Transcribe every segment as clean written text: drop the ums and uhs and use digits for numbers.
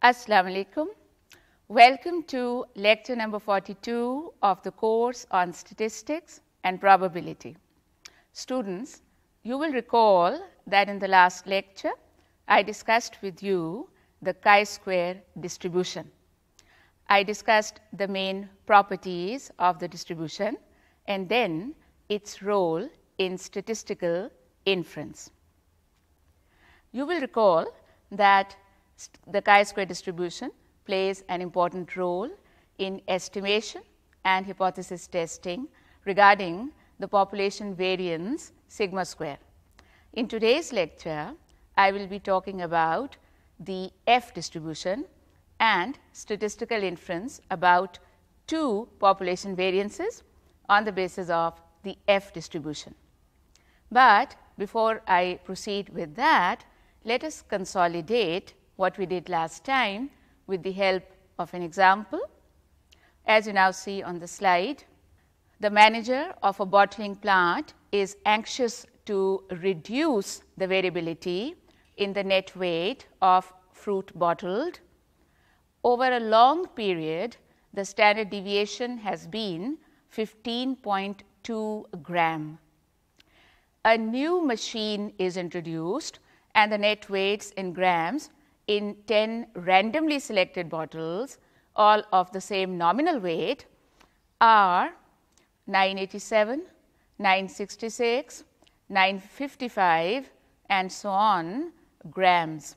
Assalamu alaikum. Welcome to lecture number 42 of the course on statistics and probability. Students, you will recall that in the last lecture I discussed with you the chi-square distribution. I discussed the main properties of the distribution and then its role in statistical inference. You will recall that the chi-square distribution plays an important role in estimation and hypothesis testing regarding the population variance sigma square. In today's lecture, I will be talking about the F distribution and statistical inference about two population variances on the basis of the F distribution. But before I proceed with that, let us consolidate what we did last time with the help of an example. As you now see on the slide, the manager of a bottling plant is anxious to reduce the variability in the net weight of fruit bottled. Over a long period, the standard deviation has been 15.2 gram. A new machine is introduced and the net weights in grams in 10 randomly selected bottles, all of the same nominal weight, are 987, 966, 955 and so on grams.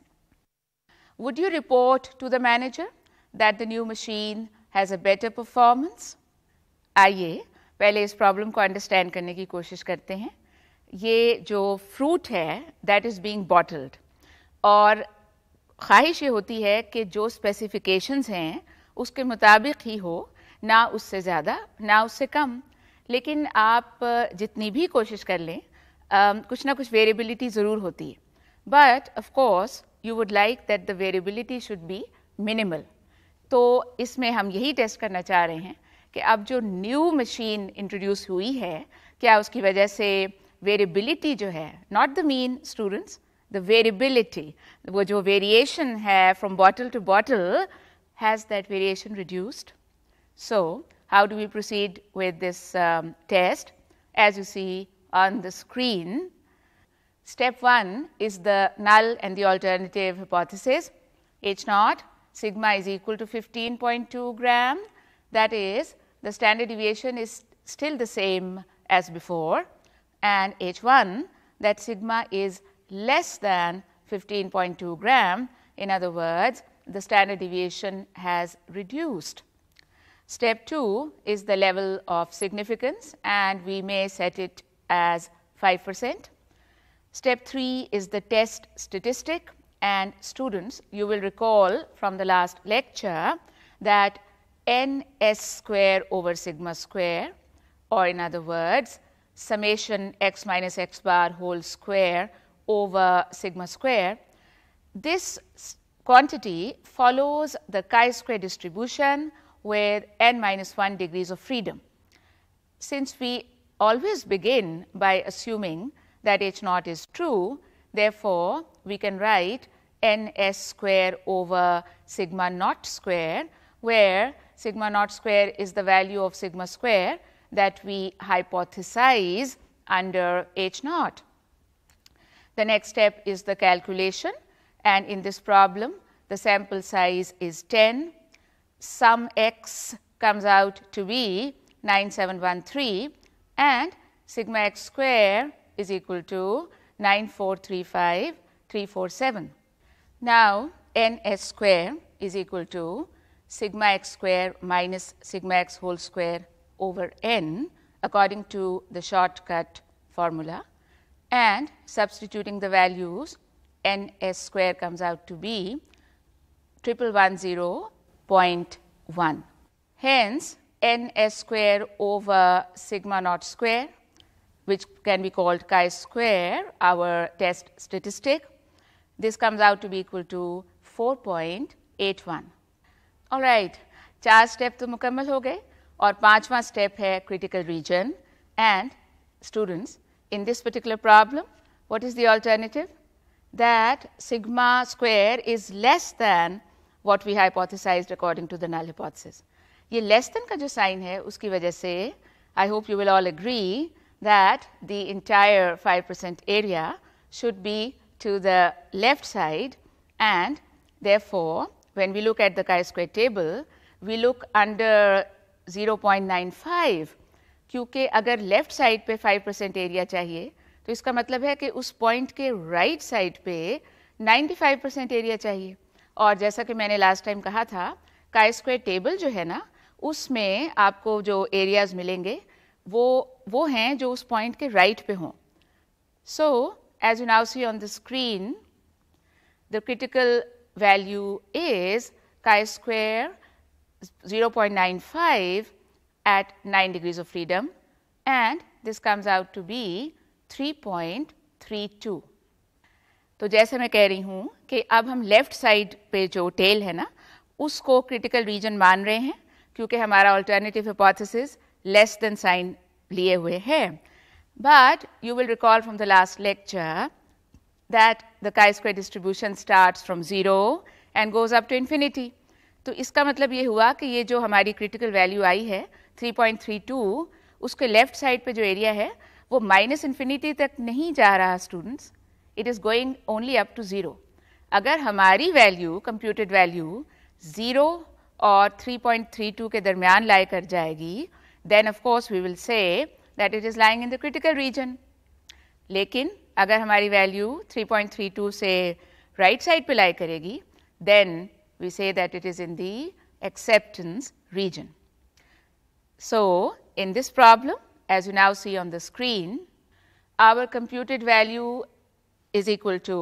Would you report to the manager that the new machine has a better performance? आइए पहले इस problem को understand करने की कोशिश करते हैं. ये जो फ्रूट है दैट इज़ बीइंग बॉटल्ड और ख्वाहिश ये होती है कि जो स्पेसिफिकेशंस हैं उसके मुताबिक ही हो, ना उससे ज़्यादा ना उससे कम. लेकिन आप जितनी भी कोशिश कर लें कुछ ना कुछ वेरिएबिलिटी ज़रूर होती है. But of course you would like that the variability should be minimal. तो इसमें हम यही टेस्ट करना चाह रहे हैं कि अब जो न्यू मशीन इंट्रोड्यूस हुई है क्या उसकी वजह से वेरिएबिलिटी जो है, not the mean students, the variability, वो जो variation है from bottle to bottle, has that variation reduced? So, how do we proceed with this test? As you see on the screen, step 1 is the null and the alternative hypothesis. H naught sigma is equal to 15.2 gram. That is, the standard deviation is still the same as before, and H1 that sigma is less than 15.2 gram. In other words, the standard deviation has reduced. Step 2 is the level of significance and we may set it as 5%. Step 3 is the test statistic, and students, you will recall from the last lecture that ns square over sigma square, or in other words summation x minus x bar whole square over sigma square, this quantity follows the chi-square distribution with n minus 1 degrees of freedom. Since we always begin by assuming that H naught is true, therefore, we can write ns square over sigma naught square, where sigma naught square is the value of sigma square that we hypothesize under H naught. The next step is the calculation, and in this problem the sample size is 10. Sum x comes out to be 9713 and sigma x square is equal to 9435347. Now, ns square is equal to sigma x square minus sigma x whole square over n according to the shortcut formula, and substituting the values, ns square comes out to be 1110.1. Hence, ns square over sigma naught square, which can be called chi-square, our test statistic, this comes out to be equal to 4.81. All right, 4 step तो मुकम्मल हो गए और 5वां step है critical region. And students, in this particular problem, what is the alternative? That sigma square is less than what we hypothesized according to the null hypothesis. ये less than का जो sign है उसकी वजह से I hope you will all agree that the entire 5% area should be to the left side, and therefore when we look at the chi-square table we look under 0.95, क्योंकि अगर left side पे 5% area चाहिए तो इसका मतलब है कि उस पॉइंट के राइट साइड पे 95% एरिया चाहिए. और जैसा कि मैंने लास्ट टाइम कहा था, काई स्क्वायर टेबल जो है ना उसमें आपको जो एरियाज मिलेंगे वो हैं जो उस पॉइंट के राइट पे हों. So as you now see on the screen, the critical value is chi square 0.95 at 9 degrees of freedom, and this comes out to be 3.32. तो जैसे मैं कह रही हूँ कि अब हम लेफ्ट साइड पे जो टेल है ना उसको क्रिटिकल रीजन मान रहे हैं क्योंकि हमारा alternative hypothesis less than sign लिए हुए है. But you will recall from the last lecture that the chi square distribution starts from 0 and goes up to infinity. तो इसका मतलब ये हुआ कि ये जो हमारी क्रिटिकल वैल्यू आई है 3.32, उसके लेफ्ट साइड पे जो एरिया है वो माइनस इन्फिनिटी तक नहीं जा रहा students, it is going only up to 0. अगर हमारी वैल्यू कंप्यूटेड वैल्यू 0 और 3.32 के दरमियान लाई कर जाएगी, then of course we will say that it is lying in the critical region. लेकिन अगर हमारी वैल्यू 3.32 से राइट साइड पे लाई करेगी, then we say that it is in the acceptance region. So in this problem, as you now see on the screen, our computed value is equal to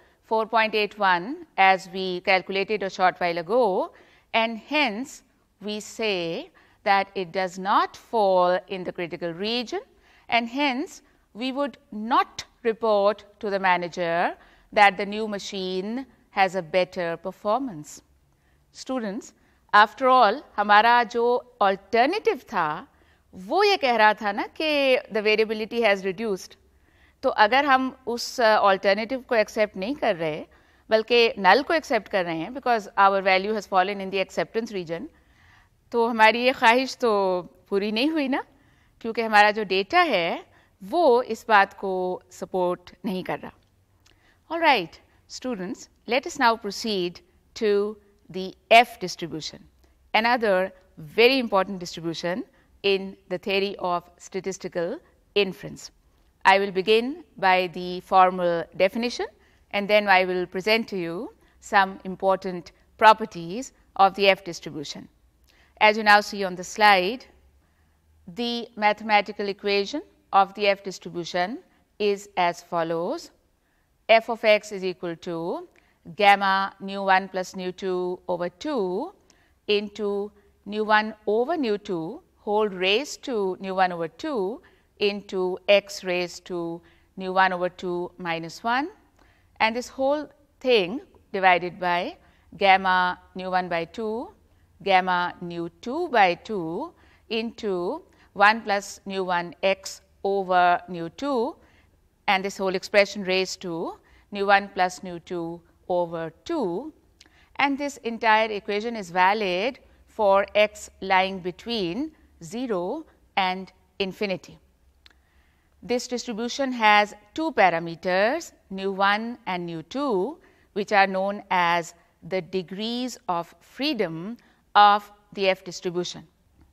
4.81 as we calculated a short while ago, and hence we say that it does not fall in the critical region, and hence we would not report to the manager that the new machine has a better performance. Students, after all, हमारा जो alternative था वो ये कह रहा था ना कि the variability has reduced. तो अगर हम उस alternative को accept नहीं कर रहे बल्कि null को accept कर रहे हैं because our value has fallen in the acceptance region, तो हमारी ये ख्वाहिश तो पूरी नहीं हुई ना, क्योंकि हमारा जो data है वो इस बात को support नहीं कर रहा. All right, students, let us now proceed to the F distribution, another very important distribution in the theory of statistical inference. I will begin by the formal definition, and then I will present to you some important properties of the F distribution. As you now see on the slide, the mathematical equation of the F distribution is as follows. F of x is equal to gamma nu 1 plus nu 2 over 2 into nu 1 over nu 2 whole raised to nu 1 over 2 into x raised to nu 1 over 2 minus 1, and this whole thing divided by gamma nu 1 by 2, gamma nu 2 by 2 into 1 plus nu 1 x over nu 2, and this whole expression raised to nu 1 plus nu 2 over 2, and this entire equation is valid for x lying between 0 and infinity. This distribution has two parameters, nu 1 and nu 2, which are known as the degrees of freedom of the F distribution.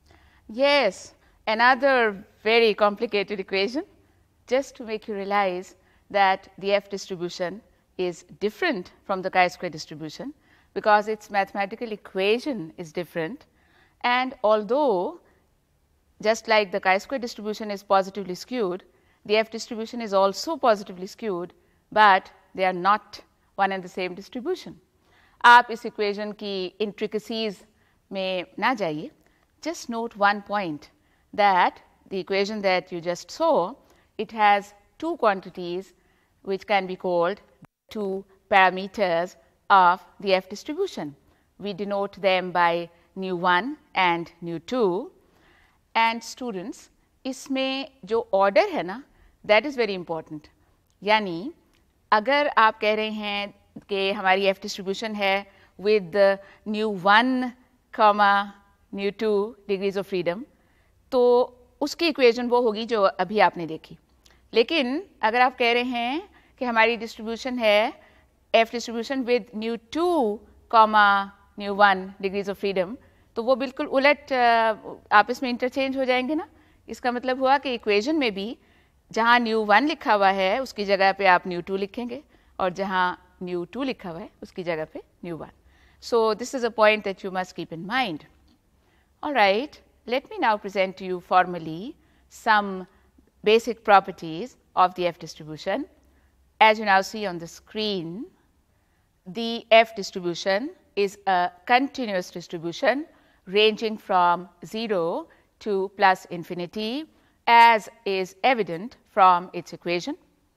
Yes, another very complicated equation, just to make you realize that the F distribution is different from the chi-square distribution because its mathematical equation is different, and although just like the chi-square distribution is positively skewed, the F distribution is also positively skewed, but they are not one and the same distribution. आप इस equation की intricacies में ना जाइए, just note one point that the equation that you just saw, it has two quantities which can be called two parameters of the F distribution. We denote them by nu 1 and nu 2, and students, इसमें जो order है ना, that is very important. यानी अगर आप कह रहे हैं कि हमारी F distribution है with the nu1 comma nu2 degrees of freedom, तो उसकी इक्वेशन वो होगी जो अभी आपने देखी. लेकिन अगर आप कह रहे हैं कि हमारी डिस्ट्रीब्यूशन है F distribution with nu2 comma nu1 degrees of freedom, तो वो बिल्कुल उलट आपस में इंटरचेंज हो जाएंगे ना. इसका मतलब हुआ कि इक्वेशन में भी जहाँ nu1 लिखा हुआ है उसकी जगह पे आप nu2 लिखेंगे और जहाँ nu2 लिखा हुआ है उसकी जगह पे nu1. So this is a point that you must keep in mind. All right, let me now present to you formally some basic properties of the F distribution. As you now see on the screen, the F distribution is a continuous distribution ranging from 0 to plus infinity, as is evident from its equation.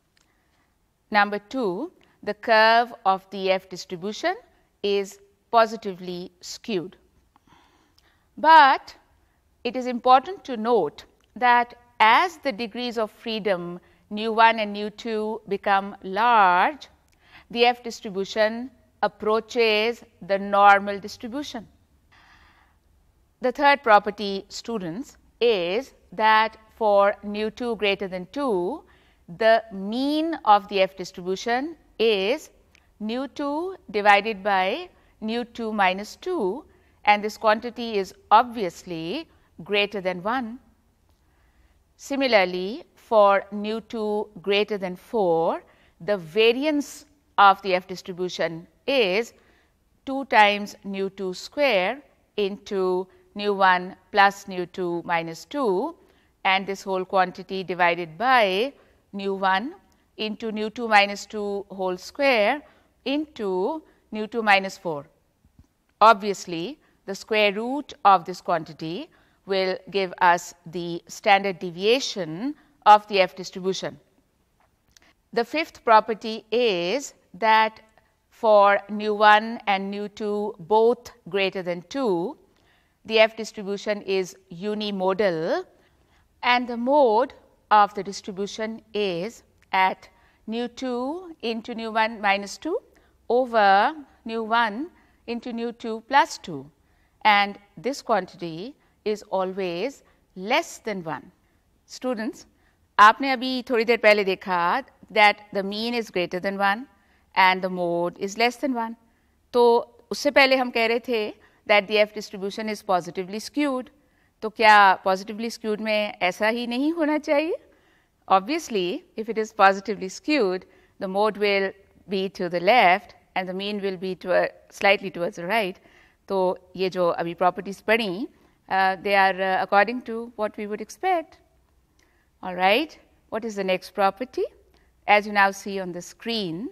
Number 2, the curve of the F distribution is positively skewed. But it is important to note that as the degrees of freedom nu1 and nu2 become large, the F distribution approaches the normal distribution. The third property, students, is that for nu2 greater than 2, the mean of the F distribution is nu2 divided by nu2 minus 2, and this quantity is obviously greater than 1. Similarly, for nu2 greater than 4, the variance of the F distribution is 2 times nu2 square into nu1 plus nu2 minus 2, and this whole quantity divided by nu1 into nu2 minus 2 whole square into nu2 minus 4. Obviously, the square root of this quantity will give us the standard deviation of the F distribution. The fifth property is that for nu1 and nu2 both greater than 2, the F distribution is unimodal, and the mode of the distribution is at nu2 into nu1 minus 2 over nu1 into nu2 plus 2, and this quantity is always less than 1. Students, आपने अभी थोड़ी देर पहले देखा that the mean is greater than 1 and the mode is less than 1. तो उससे पहले हम कह रहे थे that the F distribution is positively skewed. तो क्या positively skewed में ऐसा ही नहीं होना चाहिए? Obviously, if it is positively skewed, the mode will be to the left and the mean will be slightly towards the right. तो ये जो अभी properties पढ़ी, they are according to what we would expect. All right, what is the next property? As you now see on the screen,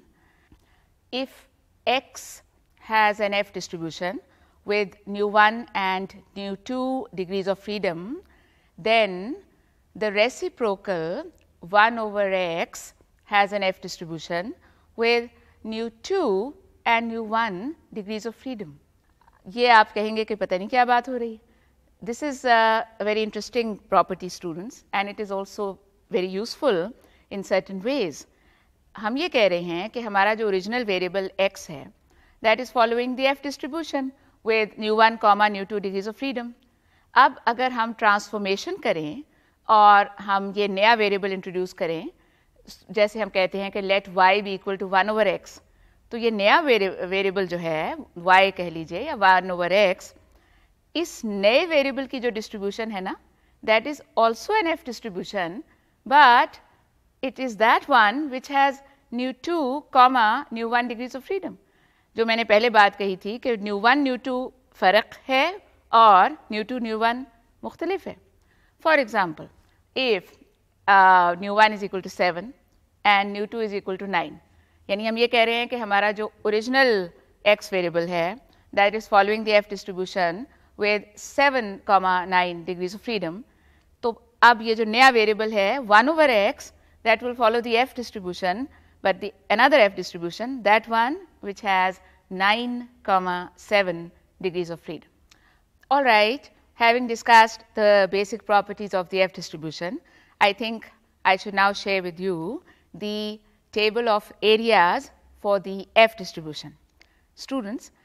if X has an F distribution with nu1 and nu2 degrees of freedom, then the reciprocal 1 over X has an F distribution with nu2 and nu1 degrees of freedom. ये आप कहेंगे कि पता नहीं क्या बात हो रही. This is a very interesting property, students, and it is also very useful in certain ways. हम ये कह रहे हैं कि हमारा जो original variable x है, that is following the F distribution with nu1 comma nu2 degrees of freedom. अब अगर हम ट्रांसफॉर्मेशन करें और हम ये नया वेरिएबल इंट्रोड्यूस करें, जैसे हम कहते हैं कि let y be equal to 1 over x, तो ये नया वेरिएबल जो है y कह लीजिए या 1 ओवर x, इस नए वेरिएबल की जो डिस्ट्रीब्यूशन है ना, that is also an F distribution, but it is that one which has nu2 comma nu1 degrees of freedom. जो मैंने पहले बात कही थी कि nu1 nu2 फ़र्क है और nu2 nu1 मुख्तलिफ है. For example, if nu1 is equal to 7 and nu2 is equal to 9, यानी हम ये कह रहे हैं कि हमारा जो ओरिजिनल x वेरिएबल है, that is following the F distribution with 7 comma 9 degrees of freedom. तो अब ये जो नया वेरिएबल है 1 over x, that will follow the F distribution, but the another F distribution, that one which has 9 comma 7 degrees of freedom. All right, having discussed the basic properties of the F distribution, I think I should now share with you the table of areas for the F distribution. Students,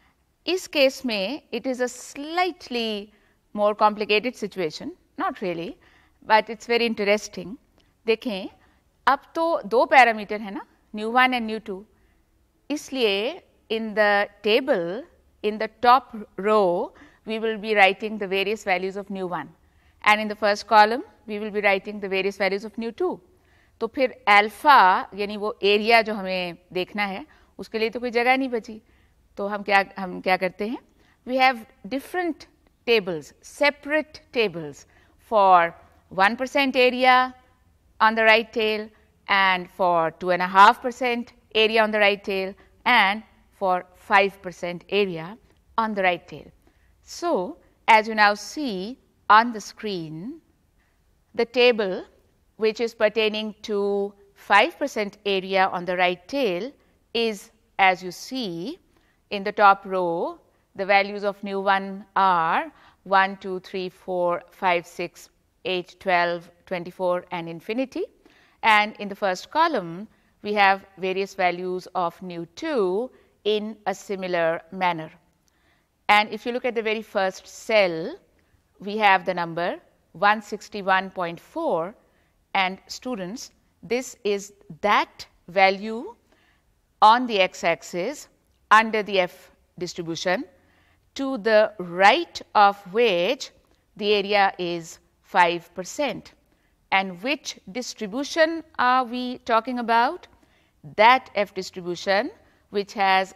इस case में it is a slightly more complicated situation, not really, but it's very interesting. देखें, अब तो दो parameter है ना, nu1 and nu2. इसलिए in the table, in the top row, we will be writing the various values of nu1, and in the first column, we will be writing the various values of nu2. तो फिर alpha यानी वो area जो हमें देखना है उसके लिए तो कोई जगह नहीं बची, तो हम क्या करते हैं, we have different tables, separate tables for 1% area on the right tail and for 2.5% area on the right tail and for 5% area on the right tail. So, as you now see on the screen, the table which is pertaining to 5% area on the right tail is, as you see in the top row, the values of nu1 are 1, 2, 3, 4, 5, 6, 8, 12, 24 and infinity, and in the first column we have various values of nu2 in a similar manner. And if you look at the very first cell, we have the number 161.4, and students, this is that value on the x-axis under the F distribution, to the right of which the area is 5%. And which distribution are we talking about? That F distribution which has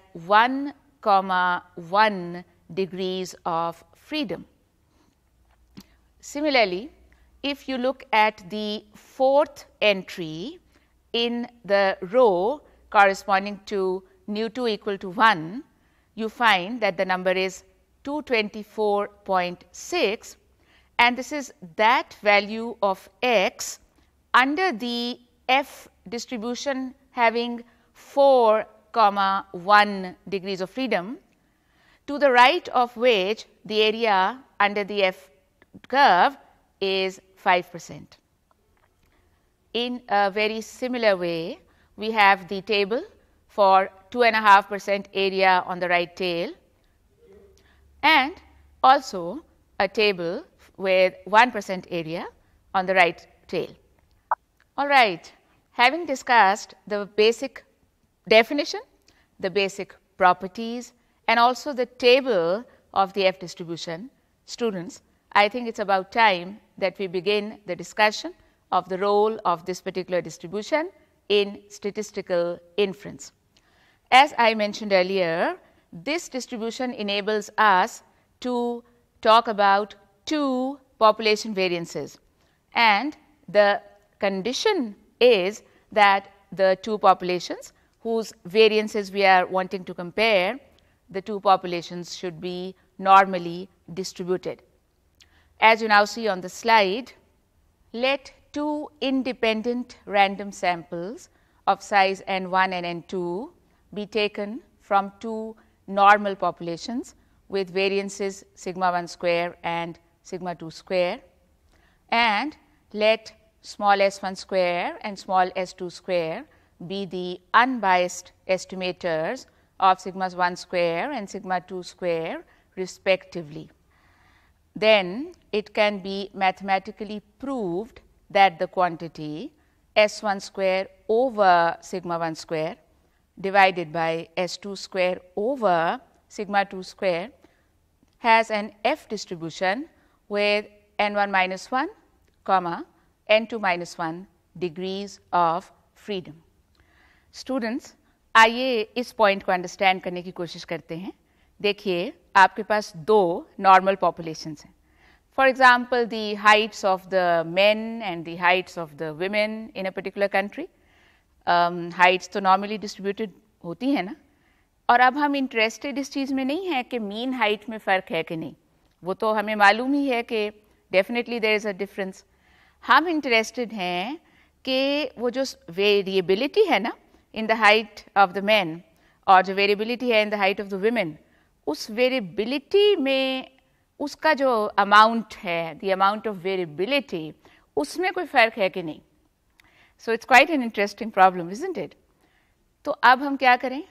1,1 degrees of freedom. Similarly, if you look at the fourth entry in the row corresponding to nu2 equal to 1, you find that the number is 224.6, and this is that value of x under the F distribution having 4,1 degrees of freedom, to the right of which the area under the F curve is 5%. In a very similar way, we have the table for 2.5% area on the right tail and also a table with 1% area on the right tail. All right, having discussed the basic definition, the basic properties and also the table of the F distribution, students, I think it's about time that we begin the discussion of the role of this particular distribution in statistical inference. As I mentioned earlier, this distribution enables us to talk about two population variances, and the condition is that the two populations whose variances we are wanting to compare, the two populations should be normally distributed. As you now see on the slide, let two independent random samples of size n1 and n2 be taken from two normal populations with variances sigma 1 square and sigma 2 square, and let small s1 square and small s2 square be the unbiased estimators of sigma 1 square and sigma 2 square respectively. Then it can be mathematically proved that the quantity s1 square over sigma 1 square divided by s2 square over sigma 2 square has an F distribution with n1 minus 1, n2 minus 1 degrees of freedom. Students, आइए इस point को understand करने की कोशिश करते हैं. देखिए, आपके पास दो नॉर्मल पॉपुलेशंस हैं. For example, the heights of the men and the heights of the women in a particular country. Heights तो normally distributed होती है ना, और अब हम इंटरेस्टेड इस चीज़ में नहीं है कि मीन हाइट में फ़र्क है कि नहीं, वो तो हमें मालूम ही है कि definitely there is a difference. हम इंटरेस्टेड हैं कि वो जो वेरिएबिलिटी है ना in the height of the man और जो वेरिएबिलिटी है in the height of the women, उस वेरिएबिलिटी में उसका जो अमाउंट है, द अमाउंट ऑफ वेरिएबिलिटी, उसमें कोई फ़र्क है कि नहीं. So it's quite an interesting problem, isn't it? तो अब हम क्या करें,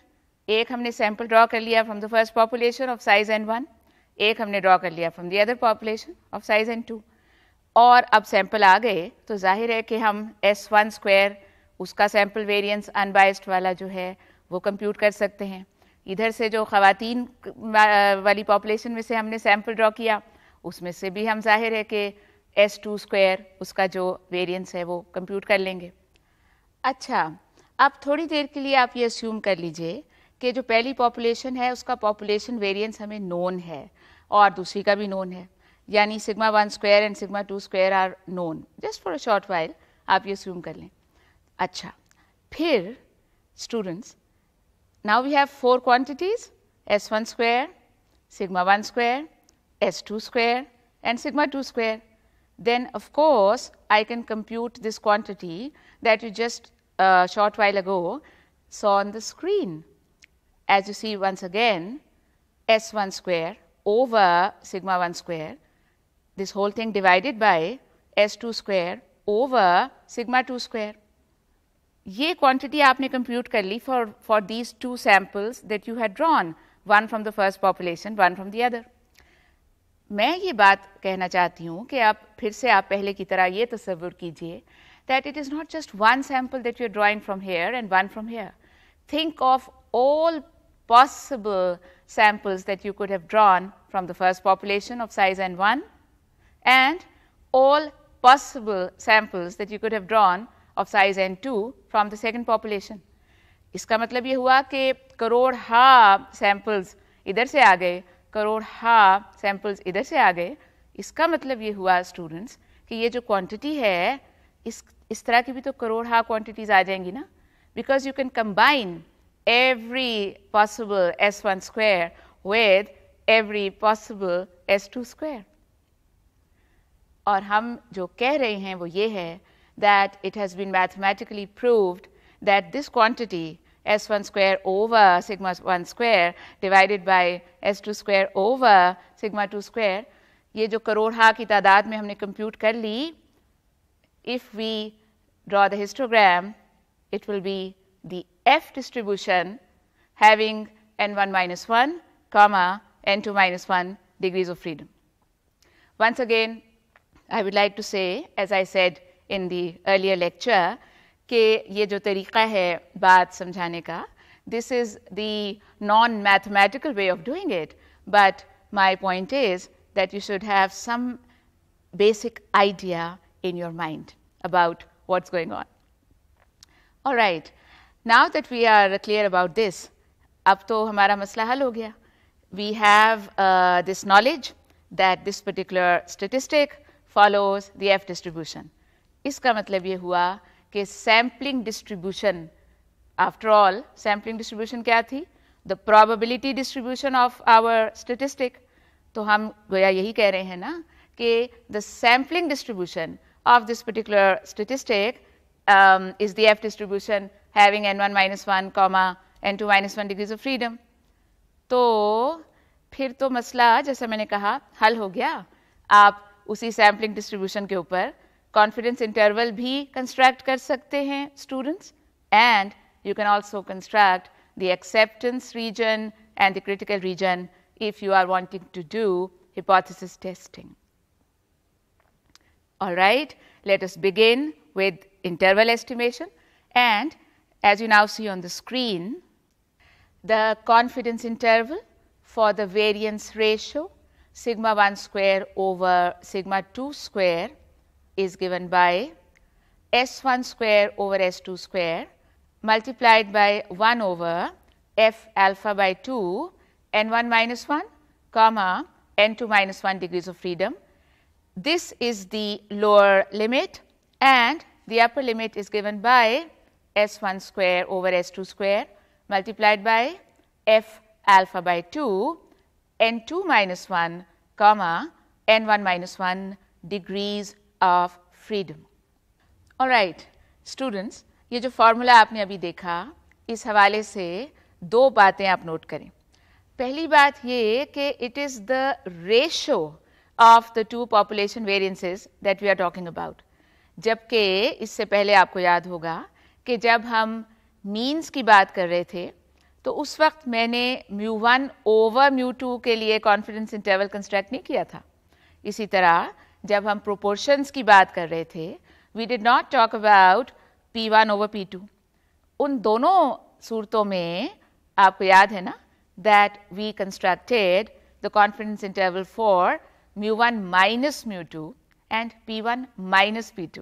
एक हमने सैम्पल ड्रॉ कर लिया from the first population of size n1, एक हमने ड्रॉ कर लिया from the other population of size n2, और अब सैंपल आ गए तो जाहिर है कि हम S1 स्क्वायर उसका सैम्पल वेरिएंस अनबाइस्ड वाला जो है वो कंप्यूट कर सकते हैं। इधर से जो ख़वातीन वाली पॉपुलेशन में से हमने सैम्पल ड्रॉ किया उसमें से भी हम जाहिर है कि S2 स्क्वायर उसका जो वेरिएंस है वो कंप्यूट कर लेंगे। अच्छा, अब थोड़ी देर के लिए आप ये अस्यूम कर लीजिए कि जो पहली पॉपुलेशन है उसका पॉपुलेशन वेरिएंस हमें नोन है और दूसरी का भी नोन है, यानी sigma 1 square and sigma 2 square are known, just for a short while आप ये अस्यूम कर लें। अच्छा, फिर students, now we have 4 quantities, S1 square, sigma 1 square, S2 square and sigma 2 square. Then of course, I can compute this quantity that you just short while ago saw on the screen. As you see once again, S1 square over sigma 1 square, this whole thing divided by S2 square over sigma 2 square. ये quantity आपने compute कर ली for these two samples that you had drawn, one from the first population, one from the other. मैं ये बात कहना चाहती हूँ कि आप फिर से आप पहले की तरह ये तसव्वुर कीजिए that it is not just one sample that you are drawing from here and one from here. Think of all possible samples that you could have drawn from the first population of size n1 and all possible samples that you could have drawn of size n2 from the second population. इसका मतलब ये हुआ कि करोड़ हा samples इधर से आ गए, करोड़ हा सैम्पल्स इधर से आ गए. इसका मतलब ये हुआ स्टूडेंट्स कि ये जो क्वांटिटी है इस तरह की भी तो करोड़ हा क्वांटिटीज आ जाएंगी ना, because you can combine every possible S1 square with every possible S2 square. और हम जो कह रहे हैं वो ये है that it has been mathematically proved that this quantity S1 square over sigma 1 square divided by S2 square over sigma 2 square, ये जो करोड़ हा की तादाद में हमने कंप्यूट कर ली, if we draw the histogram, it will be the F distribution having n1 minus 1, comma n2 minus 1 degrees of freedom. Once again, I would like to say, as I said in the earlier lecture, कि ये जो तरीक़ा है बात समझाने का, this is the non-mathematical way of doing it, but my point is that you should have some basic idea in your mind about what's going on. All right. Now that we are clear about this, अब तो हमारा मसला हल हो गया. We have this knowledge that this particular statistic follows the F distribution. इसका मतलब ये हुआ कि sampling distribution, after all, sampling distribution क्या थी? The probability distribution of our statistic. तो हम गोया यही कह रहे हैं ना कि the sampling distribution of this particular statistic is the F distribution having n1 minus 1, comma n2 minus 1 degrees of freedom. तो फिर तो मसला जैसा मैंने कहा हल हो गया. आप उसी सैम्पलिंग डिस्ट्रीब्यूशन के ऊपर कॉन्फिडेंस इंटरवल भी कंस्ट्रक्ट कर सकते हैं students, and you can also construct the acceptance region and the critical region if you are wanting to do hypothesis testing. All right, let us begin with interval estimation, and as you now see on the screen, the confidence interval for the variance ratio sigma 1 square over sigma 2 square is given by S1 square over S2 square multiplied by 1 over F alpha by 2 n1 minus 1, comma n2 minus 1 degrees of freedom. This is the lower limit, and the upper limit is given by S1 square over S2 square multiplied by F alpha by 2 n2 minus 1, comma n1 minus 1 degrees of freedom. All right, students, ये जो formula आपने अभी देखा, इस हवाले से दो बातें आप नोट करें. पहली बात ये कि it is the ratio of the two population variances that we are talking about. जबकि इससे पहले आपको याद होगा कि जब हम मीन्स की बात कर रहे थे तो उस वक्त मैंने μ1 ओवर μ2 के लिए कॉन्फिडेंस इंटरवल कंस्ट्रक्ट नहीं किया था। इसी तरह जब हम प्रोपोर्शंस की बात कर रहे थे, we did not talk about P1 over P2। उन दोनों सूरतों में आपको याद है ना that we constructed the confidence interval for μ1 minus μ2 and P1 minus P2।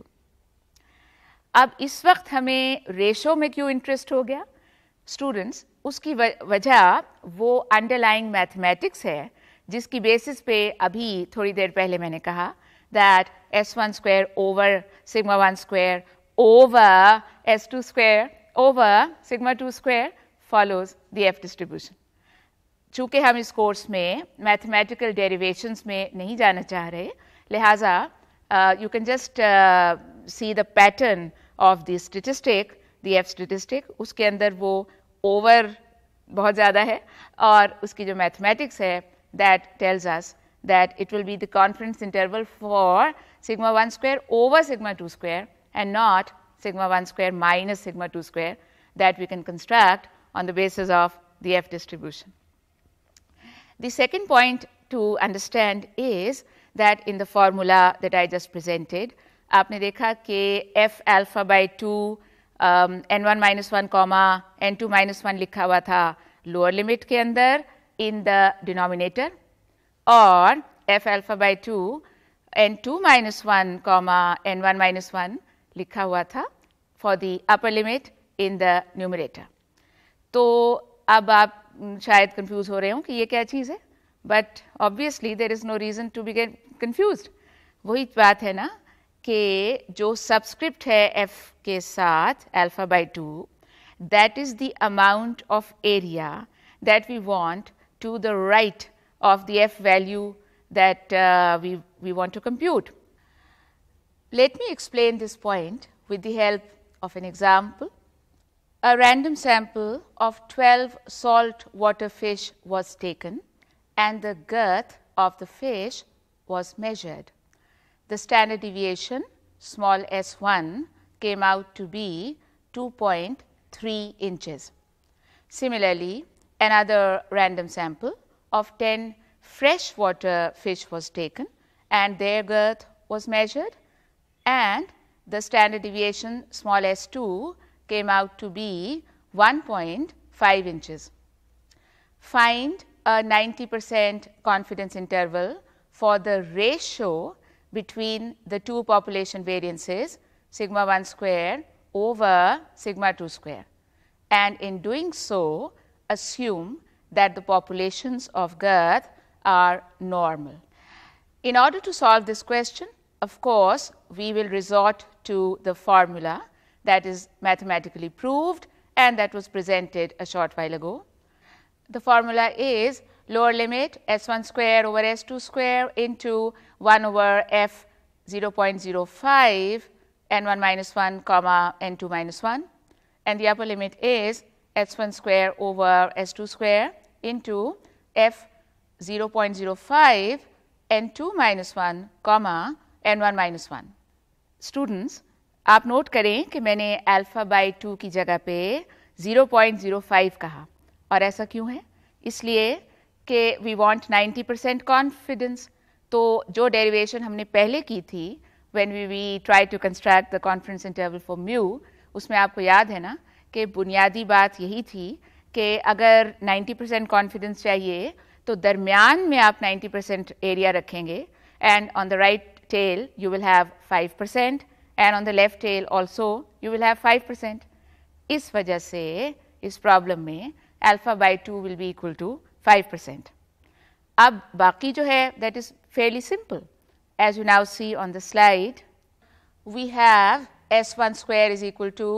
अब इस वक्त हमें रेशो में क्यों इंटरेस्ट हो गया स्टूडेंट्स? उसकी वजह वो अंडरलाइंग मैथमेटिक्स है जिसकी बेसिस पे अभी थोड़ी देर पहले मैंने कहा that S1 square over sigma 1 square over S2 square over sigma 2 square follows the F distribution. चूँकि हम इस कोर्स में मैथमेटिकल डेरिवेशंस में नहीं जाना चाह रहे, लिहाजा you can just see the pattern of the statistic, the F statistic, उसके अंदर वो over बहुत ज़्यादा है और उसकी जो mathematics है that tells us that it will be the confidence interval for sigma 1 square over sigma 2 square and not sigma 1 square minus sigma 2 square that we can construct on the basis of the F distribution. The second point to understand is that in the formula that I just presented, आपने देखा कि f alpha by 2 n1 minus 1 comma n2 minus 1 लिखा हुआ था lower limit के अंदर in the denominator और f alpha by 2 n2 minus 1 comma n1 minus 1 लिखा हुआ था for the upper limit in the numerator. तो अब आप शायद कंफ्यूज हो रहे हो कि ये क्या चीज़ है, but obviously there is no reason to be get confused. वही बात है ना कि जो सबस्क्रिप्ट है f के साथ alpha by 2, that is the amount of area that we want to the right of the f value that we want to compute. Let me explain this point with the help of an example. A random sample of 12 salt water fish was taken and the girth of the fish was measured. The standard deviation small s1 came out to be 2.3 inches. Similarly, another random sample of 10 freshwater fish was taken and their girth was measured and the standard deviation small s2 came out to be 1.5 inches. Find a 90% confidence interval for the ratio between the two population variances sigma 1 square over sigma 2 square, and in doing so assume that the populations of girth are normal. In order to solve this question, of course, we will resort to the formula that is mathematically proved and that was presented a short while ago. The formula is lower limit s1 square over s2 square into 1 over f 0.05 n1 minus 1 comma n2 minus 1, and the upper limit is s1 square over s2 square into f 0.05 n2 minus 1 comma n1 minus 1. Students, आप note करें कि मैंने alpha by 2 की जगह पे 0.05 कहा, और ऐसा क्यों है? इसलिए कि वी वांट 90% कॉन्फिडेंस। तो जो डेरिवेशन हमने पहले की थी when we try to construct the confidence interval for mu, उसमें आपको याद है ना कि बुनियादी बात यही थी कि अगर 90% कॉन्फिडेंस चाहिए तो दरमियान में आप 90% एरिया रखेंगे and on the right tail you will have 5% and on the left tail also you will have 5%. इस वजह से इस प्रॉब्लम में alpha by 2 will be equal to 5%. अब बाकी जो है that is fairly simple. As you now see on the slide, we have s1 square is equal to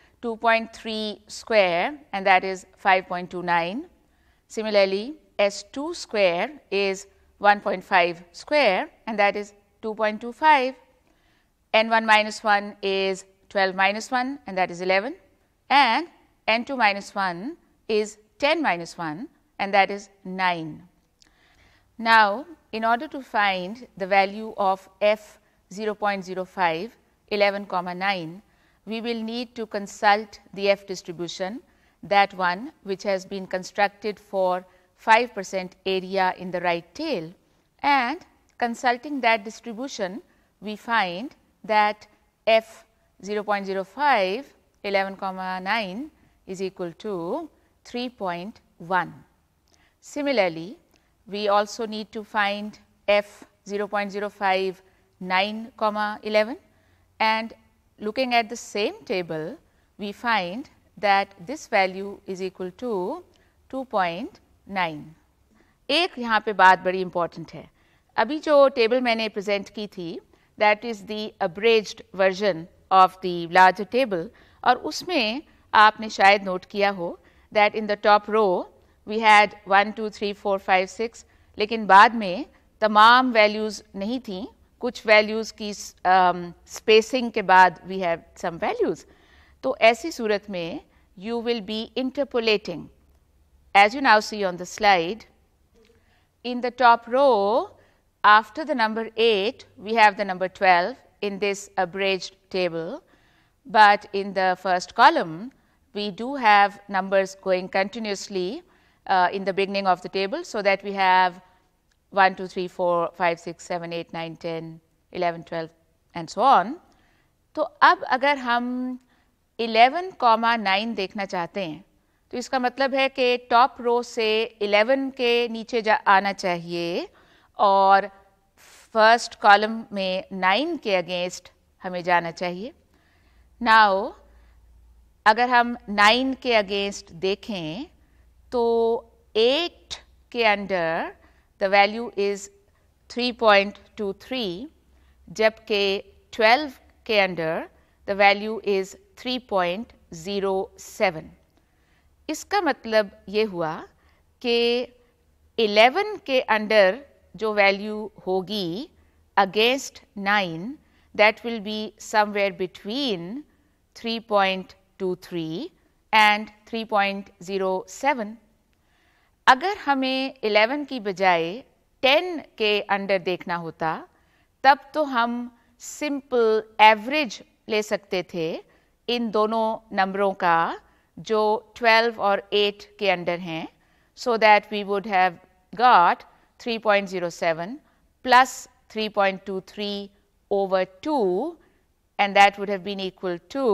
2.3 square and that is 5.29. Similarly, s2 square is 1.5 square and that is 2.25. n1 minus 1 is 12 minus 1 and that is 11, and n2 minus 1 is 10 minus 1 and that is 9. Now, in order to find the value of f 0.05, 11, 9, we will need to consult the f distribution that one which has been constructed for 5% area in the right tail, and consulting that distribution we find that f 0.05 11,9 is equal to 3.1. Similarly, we also need to find f 0.05 9,11, and looking at the same table we find that this value is equal to 2.9. एक यहाँ पे बात बड़ी important है. अभी जो table मैंने present की थी that is the abridged version of the larger table, और उसमें आपने शायद नोट किया हो that in the top row we had 1 2 3 4 5 6, लेकिन बाद में तमाम वैल्यूज़ नहीं थी, कुछ वैल्यूज़ की स्पेसिंग के बाद वी हैव सम वैल्यूज़. तो ऐसी सूरत में you will be interpolating, as you now see on the slide. In the top row, after the number 8, we have the number 12 in this abridged table, but in the first column, we do have numbers going continuously in the beginning of the table, so that we have 1 2 3 4 5 6 7 8 9 10 11 12 and so on. तो अब अगर हम 11,9 देखना चाहते हैं तो इसका मतलब है कि टॉप रो से 11 के नीचे आना चाहिए और फर्स्ट कॉलम में 9 के अगेंस्ट हमें जाना चाहिए. नाउ अगर हम 9 के अगेंस्ट देखें तो 8 के अंडर द वैल्यू इज़ 3.23, जबकि 12 के अंडर द वैल्यू इज़ 3.07. इसका मतलब ये हुआ कि 11 के अंडर जो वैल्यू होगी against 9 that will be somewhere between 3.23 and 3.07. अगर हमें 11 की बजाय 10 के अंडर देखना होता तब तो हम सिंपल एवरेज ले सकते थे इन दोनों नंबरों का जो 12 और 8 के अंडर हैं, so that we would have got 3.07 plus 3.23 over 2, and that would have been equal to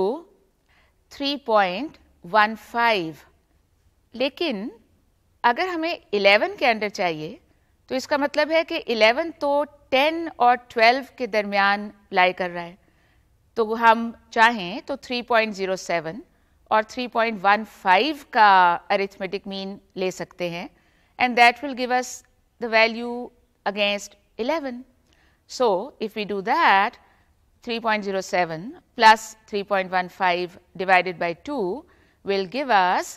3.15. लेकिन अगर हमें 11 के अंडर चाहिए तो इसका मतलब है कि 11 तो 10 और 12 के दरमियान लाई कर रहा है, तो हम चाहें तो 3.07 और 3.15 का अरिथमेटिक मीन ले सकते हैं, and that will give us the value against 11. So if we do that 3.07 plus 3.15 divided by 2 will give us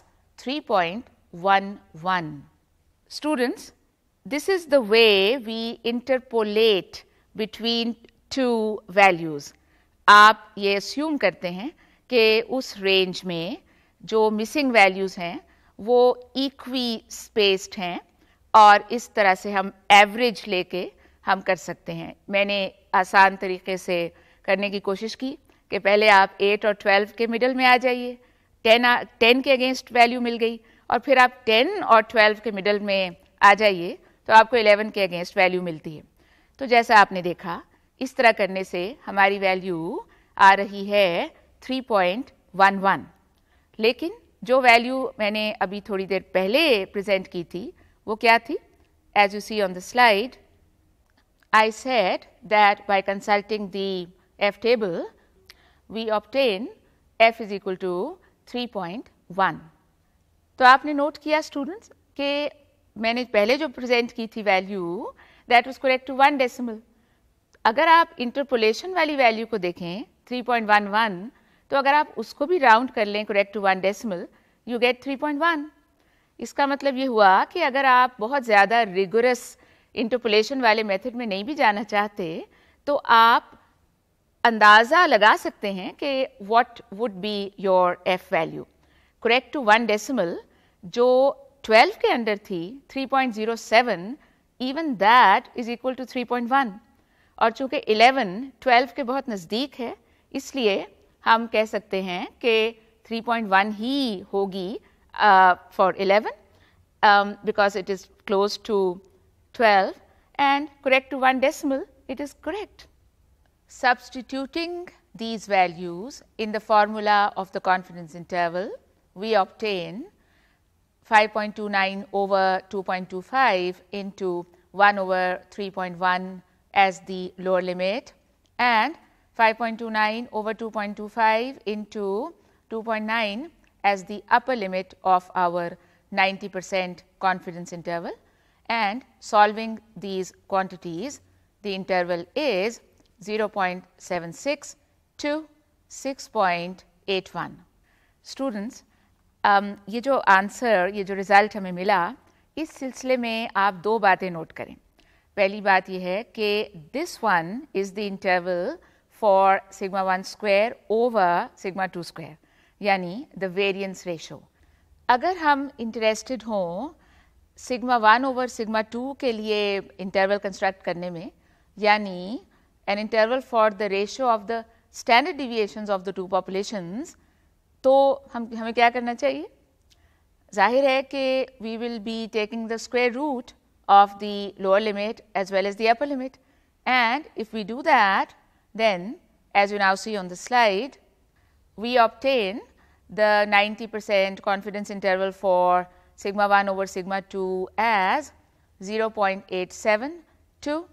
3.11. Students, this is the way we interpolate between two values. आप ये assume करते हैं कि उस range में जो missing values हैं वो इक्वी स्पेस्ड हैं और इस तरह से हम एवरेज लेके हम कर सकते हैं. मैंने आसान तरीके से करने की कोशिश की कि पहले आप 8 और 12 के मिडल में आ जाइए, 10 के अगेंस्ट वैल्यू मिल गई, और फिर आप 10 और 12 के मिडल में आ जाइए तो आपको 11 के अगेंस्ट वैल्यू मिलती है. तो जैसा आपने देखा इस तरह करने से हमारी वैल्यू आ रही है 3.11. लेकिन जो वैल्यू मैंने अभी थोड़ी देर पहले प्रेजेंट की थी वो क्या थी? As you see on the slide, I said that by consulting the F table, we obtain F is equal to 3.1. तो आपने नोट किया स्टूडेंट्स कि मैंने पहले जो प्रेजेंट की थी value that was correct to 1 decimal. अगर आप इंटरपोलेशन वाली वैल्यू को देखें 3.11, तो अगर आप उसको भी राउंड कर लें correct to 1 decimal you get 3.1. इसका मतलब ये हुआ कि अगर आप बहुत ज़्यादा रिगोरस इंटरपोलेशन वाले मेथड में नहीं भी जाना चाहते तो आप अंदाज़ा लगा सकते हैं कि what would be your F value. Correct to 1 decimal जो 12 के अंडर थी 3.07, even that is equal to 3.1, और चूंकि 11 12 के बहुत नज़दीक है इसलिए हम कह सकते हैं कि 3.1 ही होगी for 11 because it is close to 12 and correct to 1 decimal, it is correct. Substituting these values in the formula of the confidence interval, we obtain 5.29 over 2.25 into 1 over 3.1 as the lower limit and 5.29 over 2.25 into 2.9 as the upper limit of our 90% confidence interval, and solving these quantities, the interval is 0.76 to 6.81. Students, ये जो answer, ये जो result हमें मिला, इस सिलसिले में आप दो बातें नोट करें. पहली बात यह है कि this one is the interval for sigma 1 square over sigma 2 square, यानी द वेरिएंस रेशो. अगर हम इंटरेस्टेड हों सिग्मा 1 ओवर सिग्मा 2 के लिए इंटरवल कंस्ट्रक्ट करने में, यानी an interval for the ratio of the standard deviations of the two populations, तो हमें क्या करना चाहिए? जाहिर है कि we will be taking the square root of the lower limit as well as the upper limit, and if we do that, then as you now see on the slide, we obtain the 90% confidence interval for sigma 1 over sigma 2 as 0.87 to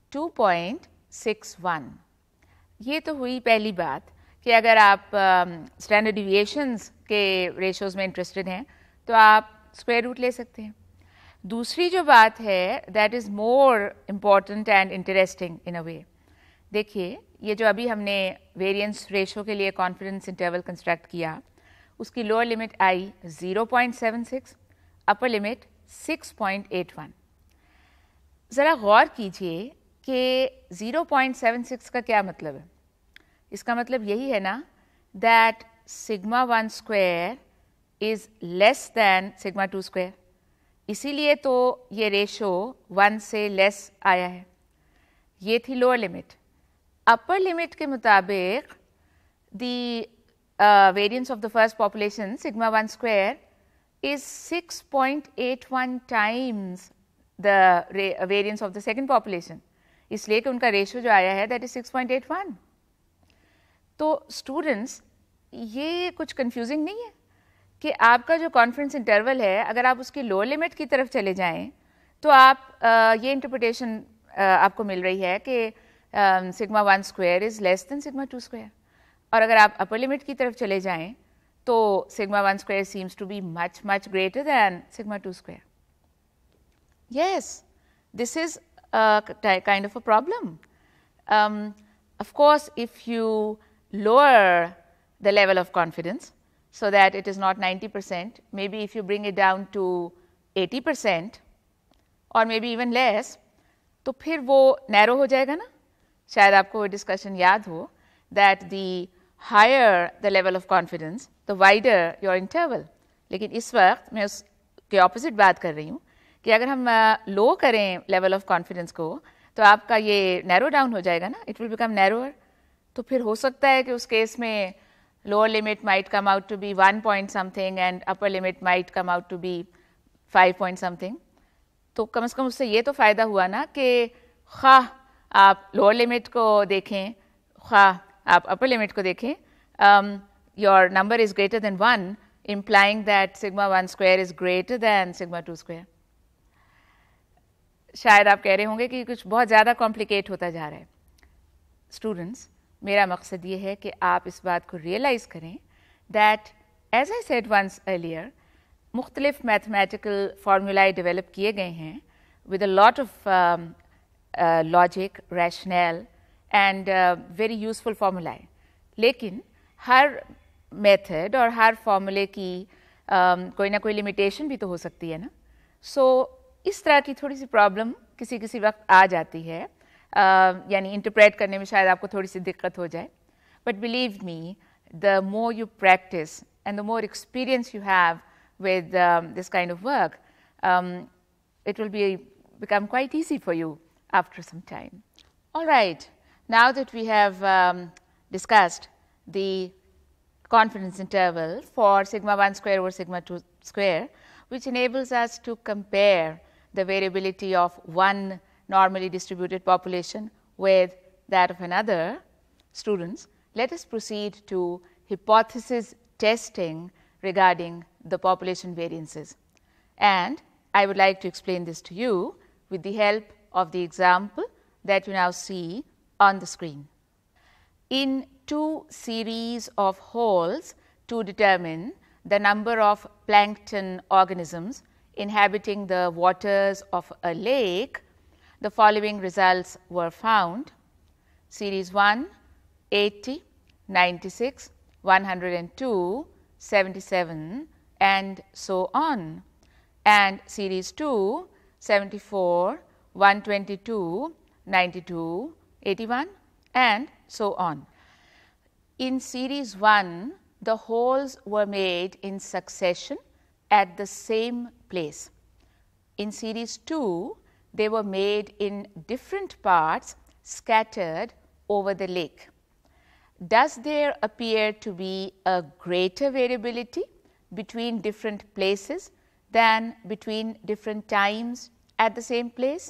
2.61. ये तो हुई पहली बात कि अगर आप standard deviations के ratios में इंटरेस्टेड हैं तो आप स्क्वायर रूट ले सकते हैं. दूसरी जो बात है that is more important and interesting in a way. देखिए, ये जो अभी हमने वेरिएंस रेशो के लिए कॉन्फिडेंस इंटरवल कंस्ट्रक्ट किया, उसकी लोअर लिमिट आई 0.76, अपर लिमिट 6.81. ज़रा गौर कीजिए कि 0.76 का क्या मतलब है. इसका मतलब यही है ना that sigma 1 square is less than sigma 2 square, इसीलिए तो ये रेशो 1 से लेस आया है. ये थी लोअर लिमिट. अपर लिमिट के मुताबिक the variance of the first population sigma 1 square is 6.81 times the variance of the second population, इसलिए कि उनका रेशो जो आया है दैट इज 6.81. तो स्टूडेंट्स, ये कुछ कंफ्यूजिंग नहीं है कि आपका जो कॉन्फिडेंस इंटरवल है, अगर आप उसकी लोअर लिमिट की तरफ चले जाएं तो आप ये इंटरप्रिटेशन आपको मिल रही है कि sigma 1 square is less than sigma 2 square, और अगर आप अपर लिमिट की तरफ चले जाएं तो sigma 1 square seems to be much much greater than sigma 2 square. Yes, this is a kind of a problem. Of course, if you lower the level of confidence so that it is not 90%, maybe if you bring it down to 80% or maybe even less, तो फिर वो narrow हो जाएगा ना. शायद आपको वो discussion याद हो that the higher the level of confidence, the wider your interval. लेकिन इस वक्त मैं उसके opposite बात कर रही हूँ कि अगर हम लो करें लेवल ऑफ कॉन्फिडेंस को तो आपका ये नैरो डाउन हो जाएगा ना, इट विल बिकम नैरोअर. तो फिर हो सकता है कि उस केस में lower limit might come out to be 1 point something एंड upper limit might come out to be 5 point something. तो कम से कम उससे ये तो फ़ायदा हुआ ना कि खा आप लोअर लिमिट को देखें, खा आप अपर लिमिट को देखें, your number is greater than 1, implying that sigma 1 square is greater than sigma 2 square. शायद आप कह रहे होंगे कि कुछ बहुत ज़्यादा कॉम्प्लिकेट होता जा रहा है. स्टूडेंट्स, मेरा मकसद ये है कि आप इस बात को रियलाइज़ करें that as I said once earlier, मुख्तलिफ मैथमेटिकल फार्मूलाए डेवलप किए गए हैं with a lot of logic, rational and very useful फार्मूलाए. लेकिन हर मेथड और हर फार्मूले की कोई ना कोई लिमिटेशन भी तो हो सकती है ना. सो इस तरह की थोड़ी सी प्रॉब्लम किसी किसी वक्त आ जाती है, यानी इंटरप्रेट करने में शायद आपको थोड़ी सी दिक्कत हो जाए. But believe me, the more you practise and the more experience you have with this kind of work, it will become quite easy for you after some time. All right, now that we have discussed the confidence interval for sigma 1 square over sigma 2 square, which enables us to compare the variability of one normally distributed population with that of another. Students, let us proceed to hypothesis testing regarding the population variances. And I would like to explain this to you with the help of the example that you now see on the screen. In two series of holes to determine the number of plankton organisms inhabiting the waters of a lake, the following results were found. Series 1, 80, 96, 102, 77 and so on, and series 2, 74, 122, 92, 81 and so on. In series 1, the holes were made in succession at the same place. In series 2, they were made in different parts scattered over the lake. Does there appear to be a greater variability between different places than between different times at the same place?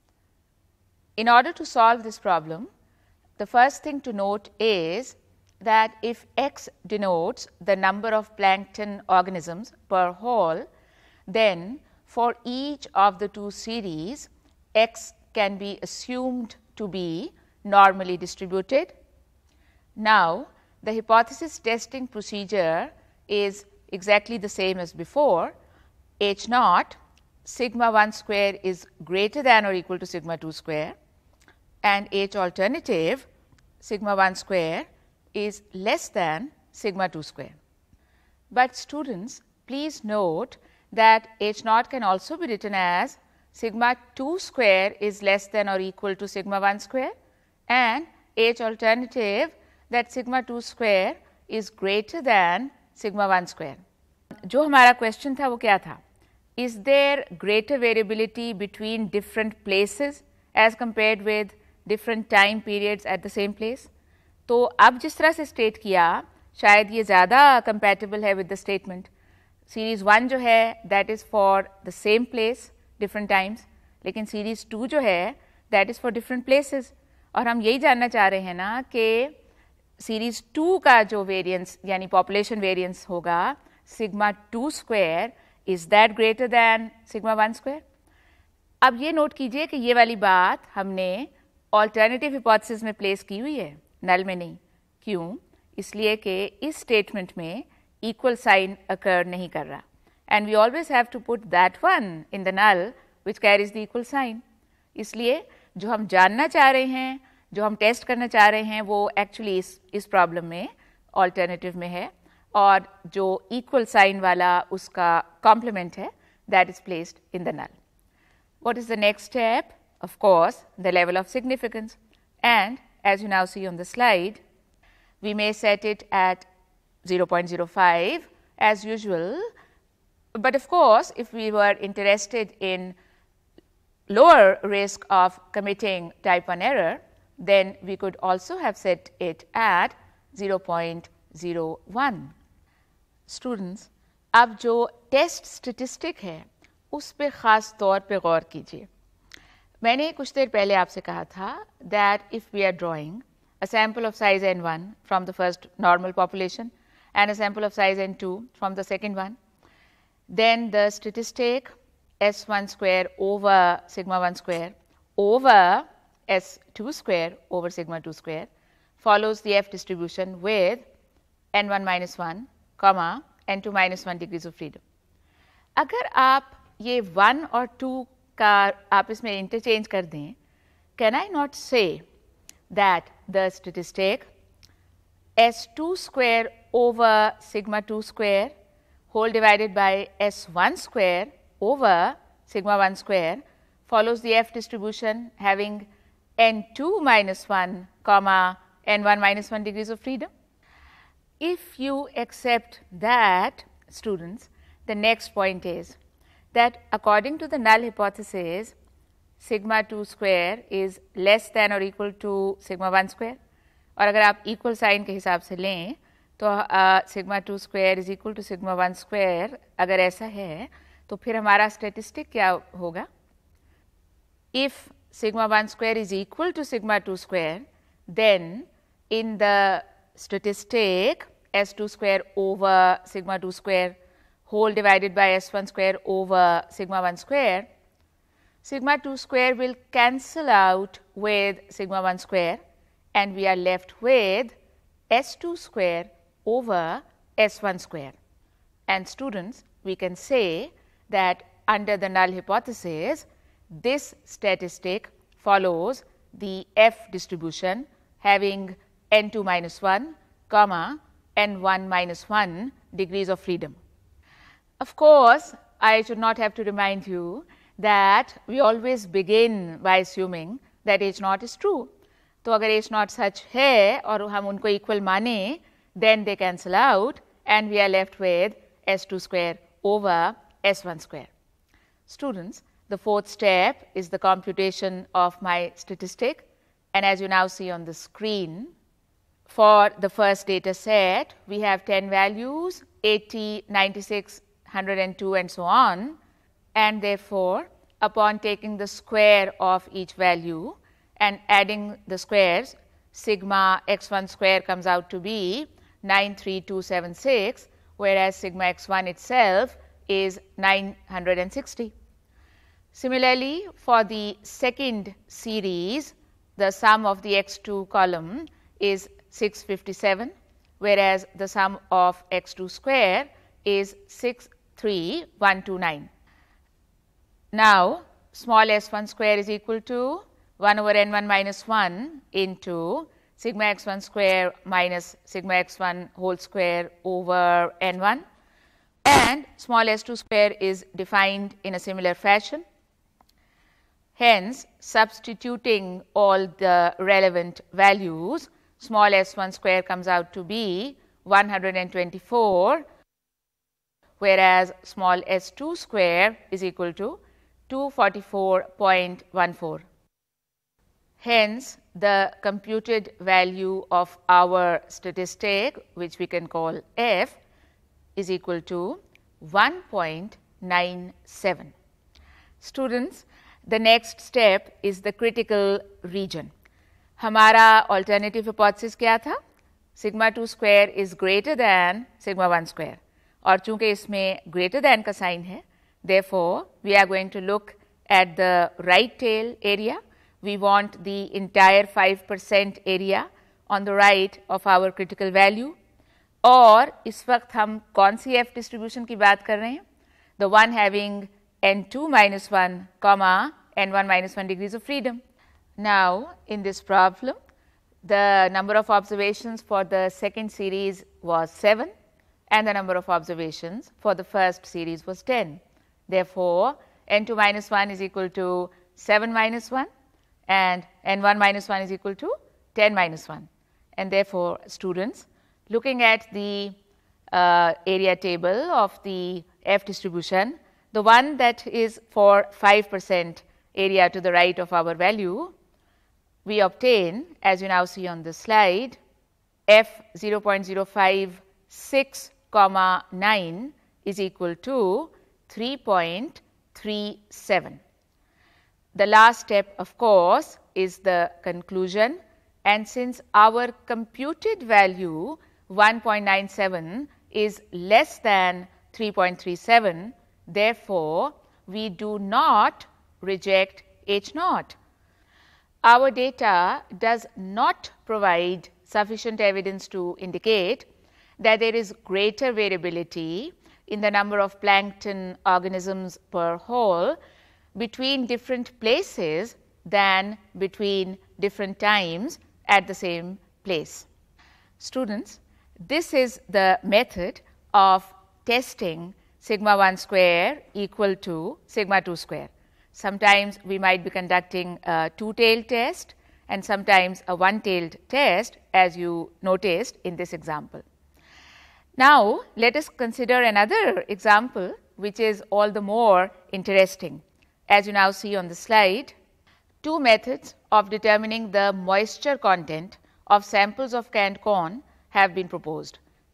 In order to solve this problem, the first thing to note is that if x denotes the number of plankton organisms per hole, then for each of the two series, x can be assumed to be normally distributed. Now, the hypothesis testing procedure is exactly the same as before. H naught sigma 1 square is greater than or equal to sigma 2 square, and H alternative sigma 1 square is less than sigma 2 square. But students, please note that H naught can also be written as sigma 2 square is less than or equal to sigma 1 square, and H alternative that sigma 2 square is greater than sigma 1 square. जो हमारा question था वो क्या था? Is there greater variability between different places as compared with different time periods at the same place? तो अब जिस तरह से स्टेट किया, शायद ये ज़्यादा compatible है with the statement. सीरीज़ 1 जो है that is for the same place different times, लेकिन सीरीज़ 2 जो है that is for different places. और हम यही जानना चाह रहे हैं ना कि सीरीज़ 2 का जो वेरिएंस यानी पॉपुलेशन वेरिएंस होगा sigma 2 square is that greater than sigma 1 square. अब ये नोट कीजिए कि ये वाली बात हमने ऑल्टरनेटिव हिपोथेसिस में प्लेस की हुई है, नल में नहीं. क्यों? इसलिए कि इस स्टेटमेंट में इक्वल साइन अकर नहीं कर रहा, and we always have to put that one in the null which carries the equal sign. इसलिए जो हम जानना चाह रहे हैं, जो हम टेस्ट करना चाह रहे हैं, वो एक्चुअली इस प्रॉब्लम में ऑल्टरनेटिव में है, और जो इक्वल साइन वाला उसका कॉम्प्लीमेंट है that is placed in the null. What is the next step? Of course the level of significance, and as you now see on the slide, we may set it at 0.05 as usual, but of course if we were interested in lower risk of committing type 1 error, then we could also have set it at 0.01. Students, अब जो test statistic है उस पे ख़ास तौर पे गौर कीजिए. मैंने कुछ देर पहले आपसे कहा था that if we are drawing a sample of size n1 from the first normal population and a sample of size n2 from the second one, then the statistic s1 square over sigma 1 square over s2 square over sigma 2 square follows the f distribution with n1 minus 1 comma n2 minus 1 degrees of freedom. अगर आप ये 1 और 2 का आप इसमें interchange कर दें, can I not say that the statistic s2 square over sigma 2 square whole divided by s1 square over sigma 1 square follows the f distribution having n2 minus 1 comma n1 minus 1 degrees of freedom. If you accept that, students, the next point is that according to the null hypothesis, sigma 2 square is less than or equal to sigma 1 square. और अगर आप equal sign के हिसाब से लें तो sigma 2 square is equal to sigma 1 square अगर ऐसा है तो फिर हमारा स्टैटिस्टिक क्या होगा? If sigma 1 square is equal to sigma 2 square, then in the statistic S2 square over sigma 2 square whole divided by S1 square over sigma 1 square, sigma 2 square will cancel out with sigma 1 square and we are left with S2 square over S1 square. And students, we can say that under the null hypothesis, this statistic follows the F distribution having n2 minus 1, comma n1 minus 1 degrees of freedom. Of course, I should not have to remind you that we always begin by assuming that H naught is true. तो अगर H naught सच है और हम उनको equal माने, then they cancel out and we are left with S2 square over S1 square. Students, the fourth step is the computation of my statistic, and as you now see on the screen, for the first data set, we have 10 values, 80, 96, 102 and so on, and therefore, upon taking the square of each value and adding the squares, sigma x1 square comes out to be 93276, whereas sigma x1 itself is 960. Similarly, for the second series, the sum of the x2 column is 657, whereas the sum of x2 square is 63129. Now, small s1 square is equal to 1 over n1 minus 1 into sigma x1 square minus sigma x1 whole square over n1, and small s2 square is defined in a similar fashion. Hence, substituting all the relevant values, small s1 square comes out to be 124, whereas small s2 square is equal to 244.14. Hence, the computed value of our statistic, which we can call F, is equal to 1.97. Students, the next step is the critical region. हमारा alternative hypothesis क्या था? Sigma 2 square is greater than sigma 1 square. और चूंकि इसमें greater than का sign है, therefore, we are going to look at the right tail area. We want the entire 5% area on the right of our critical value. और इस वक्त हम कौन सी F distribution की बात कर रहे हैं? The one having n2 minus 1, comma n1 minus 1 degrees of freedom. Now, in this problem, the number of observations for the second series was 7 and the number of observations for the first series was 10. Therefore, n2 minus 1 is equal to 7 minus 1 and n1 minus 1 is equal to 10 minus 1. And therefore, students, looking at the area table of the F distribution, the one that is for 5% area to the right of our value, we obtain, as you now see on the slide, F 0.056, 9 is equal to 3.37. The last step, of course, is the conclusion, and since our computed value 1.97 is less than 3.37, therefore, we do not reject H naught. Our data does not provide sufficient evidence to indicate that there is greater variability in the number of plankton organisms per hole between different places than between different times at the same place. Students, this is the method of testing sigma 1 square equal to sigma 2 square. Sometimes we might be conducting a two-tailed test and sometimes a one-tailed test, as you noticed in this example. Now, let us consider another example which is all the more interesting. As you now see on the slide, two methods of determining the moisture content of samples of canned corn have been proposed,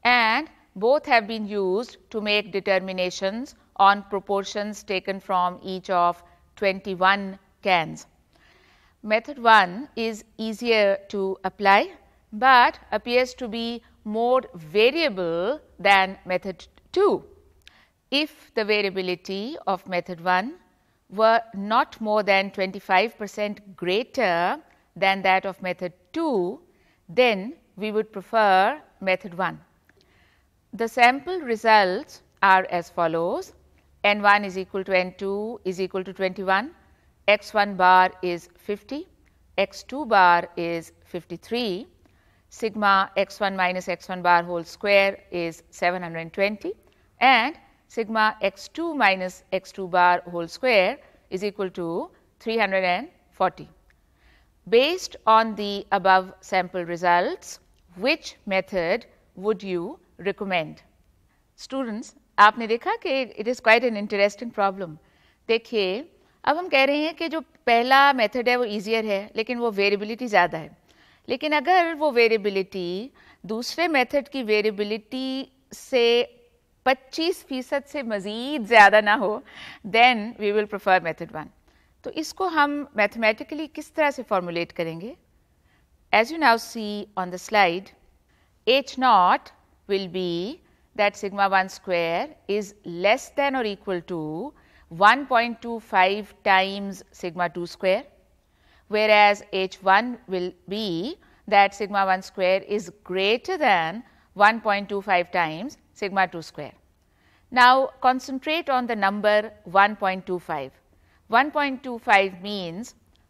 and both have been used to make determinations on proportions taken from each of 21 cans. Method 1 is easier to apply, but appears to be more variable than method 2. If the variability of method 1 were not more than 25% greater than that of method 2, then we would prefer method 1. The sample results are as follows: N1 is equal to N2 is equal to 21, x1 bar is 50, x2 bar is 53, sigma x1 minus x1 bar whole square is 720, and sigma x2 minus x2 bar whole square is equal to 340. Based on the above sample results, which method would you recommend? Students, आपने देखा कि it is quite an interesting problem. देखिए, अब हम कह रहे हैं कि जो पहला मेथड है वो ईजियर है, लेकिन वो वेरिएबिलिटी ज़्यादा है. लेकिन अगर वो वेरिएबिलिटी दूसरे मेथड की वेरिएबिलिटी से 25% से मज़ीद ज़्यादा ना हो, then we will prefer method 1. तो इसको हम मैथमेटिकली किस तरह से फॉर्मुलेट करेंगे? As you now see on the slide, H naught will be that sigma 1 square is less than or equal to 1.25 times sigma 2 square, whereas H1 will be that sigma 1 square is greater than 1.25 times sigma 2 square. Now, concentrate on the number 1.25. 1.25 means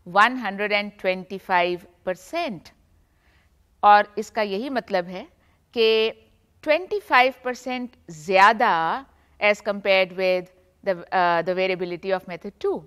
125%, और इसका यही मतलब है कि 25% ज़्यादा as compared with the variability of method 2.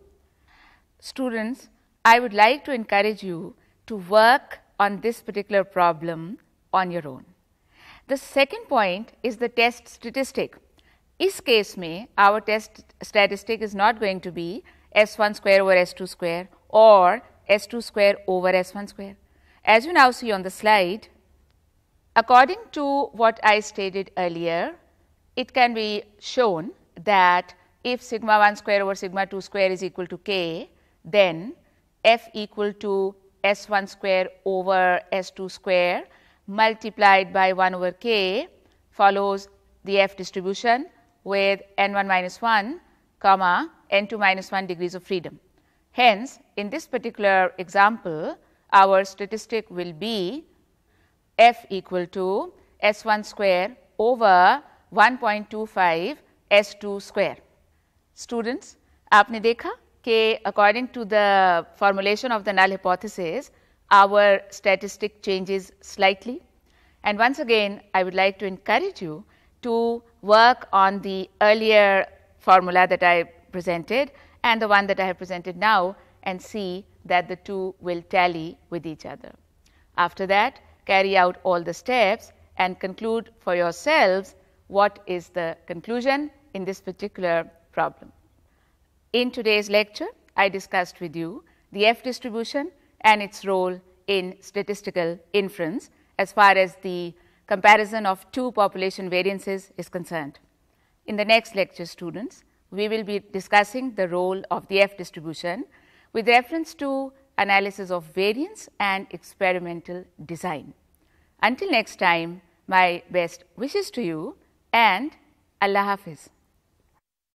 Students, I would like to encourage you to work on this particular problem on your own. The second point is the test statistic. इस case में our test statistic is not going to be S1 square over S2 square or S2 square over S1 square. As you now see on the slide, according to what I stated earlier, it can be shown that if sigma 1 square over sigma 2 square is equal to k, then f equal to S1 square over S2 square multiplied by 1 over k follows the f distribution with n1 minus 1 comma n2 minus 1 degrees of freedom. Hence, in this particular example, our statistic will be f equal to S1 square over 1.25 S2 square. Students, आपने देखा कि according to the formulation of the null hypothesis, our statistic changes slightly. And once again, I would like to encourage you to work on the earlier formula that I presented and the one that I have presented now, and see that the two will tally with each other. After that, carry out all the steps and conclude for yourselves what is the conclusion in this particular problem. In today's lecture, I discussed with you the F distribution and its role in statistical inference as far as the comparison of two population variances is concerned. In the next lecture, students, we will be discussing the role of the F distribution with reference to analysis of variance and experimental design. Until next time, my best wishes to you, and Allah Hafiz.